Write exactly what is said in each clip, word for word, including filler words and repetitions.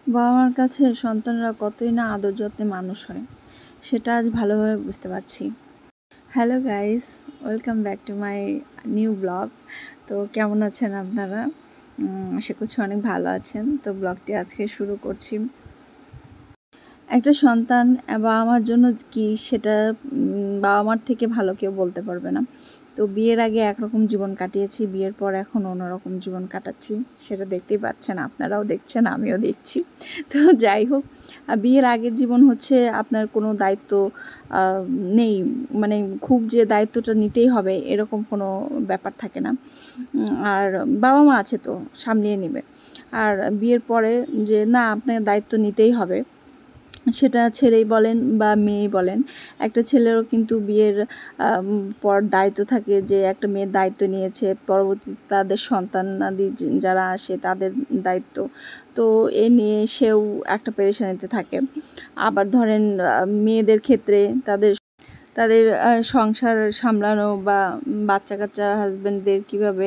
বাবা মার কাছে সন্তানরা কতই না আদর যত্নে মানুষ হয়, সেটা আজ ভালোভাবে বুঝতে পারছি। Hello guys, welcome back to my new blog. তো কেমন আছেন আপনারা? আশা করছি অনেক ভালো আছেন। তো ব্লগটি আজকে শুরু করছি। একটা সন্তান বাবা মার জন্য কি, সেটা বাবা মার থেকে ভালো কেউ বলতে পারবে না। তো বিয়ের আগে একরকম জীবন কাটিয়েছি, বিয়ের পর এখন অন্যরকম জীবন কাটাচ্ছি, সেটা দেখতেই পাচ্ছেন, আপনারাও দেখছেন, আমিও দেখছি। তো যাই হোক, বিয়ের আগের জীবন হচ্ছে আপনার কোনো দায়িত্ব নেই, মানে খুব যে দায়িত্বটা নিতেই হবে এরকম কোনো ব্যাপার থাকে না, আর বাবা মা আছে তো সামলিয়ে নেবে। আর বিয়ের পরে যে না, আপনাকে দায়িত্ব নিতেই হবে, সেটা ছেলেই বলেন বা মেয়েই বলেন, একটা ছেলেরও কিন্তু বিয়ের পর দায়িত্ব থাকে যে একটা মেয়ের দায়িত্ব নিয়েছে, পরবর্তীতে তাদের সন্তানাদি যারা আসে তাদের দায়িত্ব, তো এ নিয়ে সেও একটা পেরেশানিতে থাকে। আবার ধরেন মেয়েদের ক্ষেত্রে তাদের তাদের সংসার সামলানো বা বাচ্চা কাচ্চা হাজব্যান্ডদের কীভাবে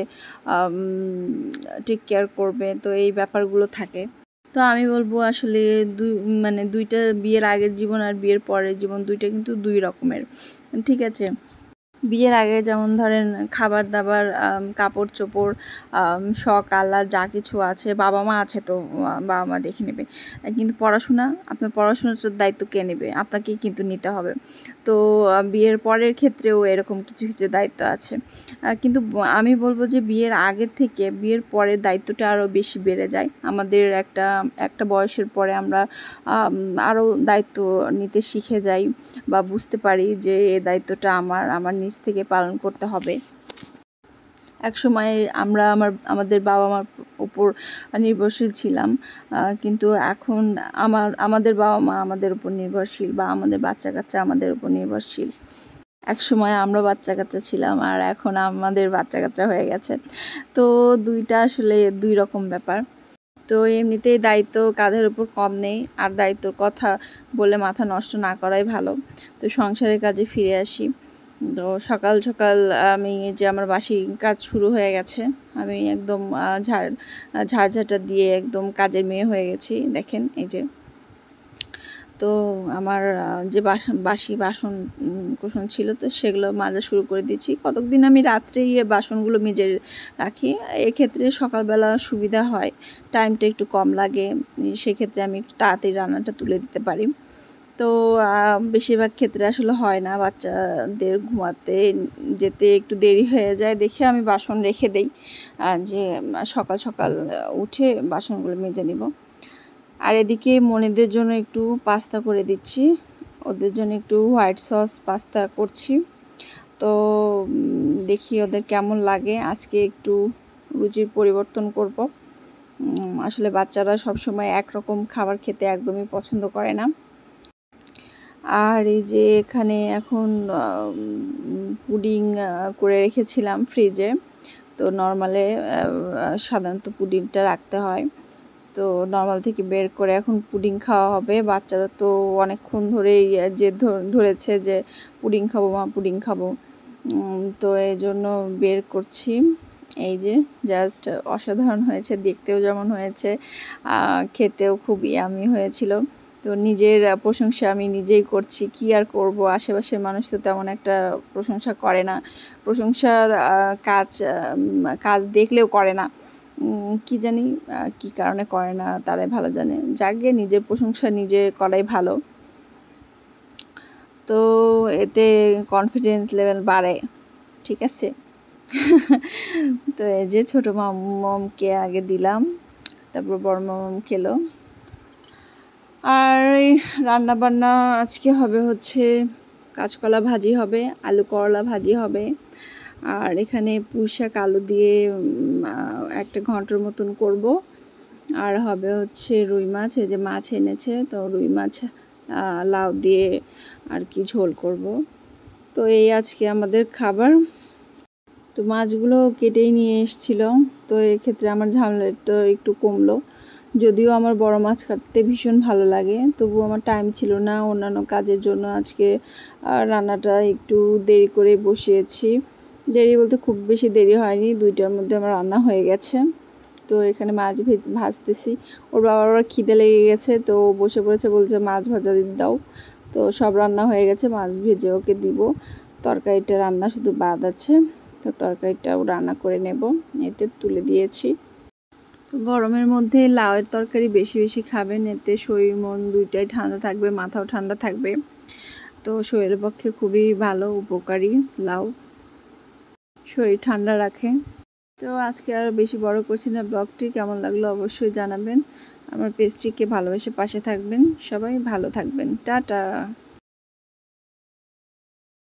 টেক কেয়ার করবে, তো এই ব্যাপারগুলো থাকে। তো আমি বলবো আসলে দুই মানে দুইটা, বিয়ের আগের জীবন আর বিয়ের পরের জীবন দুইটা কিন্তু দুই রকমের, ঠিক আছে। বিয়ের আগে যেমন ধরেন খাবার দাবার, কাপড় চোপড়, শখ আহ্লাদ যা কিছু আছে, বাবা মা আছে তো বাবা মা দেখে নেবে, কিন্তু পড়াশোনা, আপনার পড়াশোনাটার দায়িত্ব কে নেবে? আপনাকেই কিন্তু নিতে হবে। তো বিয়ের পরের ক্ষেত্রেও এরকম কিছু কিছু দায়িত্ব আছে, কিন্তু আমি বলবো যে বিয়ের আগের থেকে বিয়ের পরের দায়িত্বটা আরও বেশি বেড়ে যায়। আমাদের একটা একটা বয়সের পরে আমরা আরও দায়িত্ব নিতে শিখে যাই বা বুঝতে পারি যে এই দায়িত্বটা আমার আমার নিজ থেকে পালন করতে হবে। এক সময় আমরা আমার আমাদের বাবা মার উপর নির্ভরশীল ছিলাম, কিন্তু এখন আমার আমাদের বাবা মা আমাদের উপর নির্ভরশীল, বা আমাদের বাচ্চা কাচ্চা আমাদের উপর নির্ভরশীল। এক সময় আমরা বাচ্চা কাচ্চা ছিলাম আর এখন আমাদের বাচ্চা কাচ্চা হয়ে গেছে। তো দুইটা আসলে দুই রকম ব্যাপার। তো এমনিতেই দায়িত্ব কাঁধের উপর কম নেই, আর দায়িত্বর কথা বলে মাথা নষ্ট না করাই ভালো। তো সংসারের কাজে ফিরে আসি। তো সকাল সকাল আমি যে আমার বাসি কাজ শুরু হয়ে গেছে, আমি একদম ঝাড় ঝাড়ঝাঁটা দিয়ে একদম কাজের মেয়ে হয়ে গেছি, দেখেন এই যে। তো আমার যে বাসন বাসি বাসন কুসন ছিল, তো সেগুলো মাজা শুরু করে দিচ্ছি। কতদিন আমি রাত্রে গিয়ে বাসনগুলো মেজে রাখি, এক্ষেত্রে সকালবেলা সুবিধা হয়, টাইমটা একটু কম লাগে, সেক্ষেত্রে আমি তাড়াতাড়ি রান্নাটা তুলে দিতে পারি। তো বেশিরভাগ ক্ষেত্রে আসলে হয় না, বাচ্চাদের ঘুমাতে যেতে একটু দেরি হয়ে যায় দেখে আমি বাসন রেখে দেই, যে সকাল সকাল উঠে বাসনগুলো মেজে নিব। আর এদিকে মনিদের জন্য একটু পাস্তা করে দিচ্ছি, ওদের জন্য একটু হোয়াইট সস পাস্তা করছি। তো দেখি ওদের কেমন লাগে, আজকে একটু রুচির পরিবর্তন করব। আসলে বাচ্চারা সবসময় একরকম খাবার খেতে একদমই পছন্দ করে না। আর এই যে এখানে এখন পুডিং করে রেখেছিলাম ফ্রিজে। তো নর্মালে সাধারণত পুডিংটা রাখতে হয়, তো নর্মাল থেকে বের করে এখন পুডিং খাওয়া হবে। বাচ্চারা তো অনেকক্ষণ ধরেই যে ধরেছে যে পুডিং খাবো মা, পুডিং খাবো, তো এই জন্য বের করছি। এই যে জাস্ট অসাধারণ হয়েছে, দেখতেও যেমন হয়েছে, খেতেও খুব ইয়ামি হয়েছিল। তো নিজের প্রশংসা আমি নিজেই করছি, কি আর করব, আশেপাশের মানুষ তো তেমন একটা প্রশংসা করে না, প্রশংসার কাজ কাজ দেখলেও করে না, কি জানি কি কারণে করে না, তারাই ভালো জানে। যাকে নিজের প্রশংসা নিজে করাই ভালো, তো এতে কনফিডেন্স লেভেল বাড়ে, ঠিক আছে। তো এই যে ছোটো মামকে আগে দিলাম, তারপর বড় মাম খেলো। আর এই রান্না বান্না আজকে হবে হচ্ছে কাঁচকলা ভাজি হবে, আলু করলা ভাজি হবে, আর এখানে পুঁই শাক আলু দিয়ে একটা ঘন্টর মতন করব। আর হবে হচ্ছে রুই মাছ, এই যে মাছ এনেছে, তো রুই মাছ লাউ দিয়ে আর কি ঝোল করব। তো এই আজকে আমাদের খাবার। তো মাছগুলো কেটেই নিয়ে এসেছিল, তো এক্ষেত্রে আমার ঝামেলাটা একটু কমলো। যদিও আমার বড় মাছ কাটতে ভীষণ ভালো লাগে, তবু আমার টাইম ছিল না অন্যান্য কাজের জন্য। আজকে রান্নাটা একটু দেরি করে বসিয়েছি, দেরি বলতে খুব বেশি দেরি হয়নি, দুইটার মধ্যে আমার রান্না হয়ে গেছে। তো তো এখানে মাছ ভাজতেছি। ওর বাবার আবার খিদে লেগে গেছে, তো বসে পড়েছে, বলছে মাছ ভাজা দিতে দাও। তো সব রান্না হয়ে গেছে, মাছ ভেজে ওকে দিব। তরকারিটা রান্না শুধু বাদ আছে, তো তরকারিটাও রান্না করে নেব। এতে তুলে দিয়েছি। তো গরমের মধ্যে লাউয়ের তরকারি বেশি বেশি খাবেন, এতে শরীর মন দুইটাই ঠান্ডা থাকবে, মাথাও ঠান্ডা থাকবে। তো শরীরের পক্ষে খুবই ভালো, উপকারী লাউ, শরীর ঠান্ডা রাখে। তো আজকে আর বেশি বড় করছি না, ব্লগটি কেমন লাগলো অবশ্যই জানাবেন। আমার পেজটিকে ভালোবেসে পাশে থাকবেন, সবাই ভালো থাকবেন, টাটা।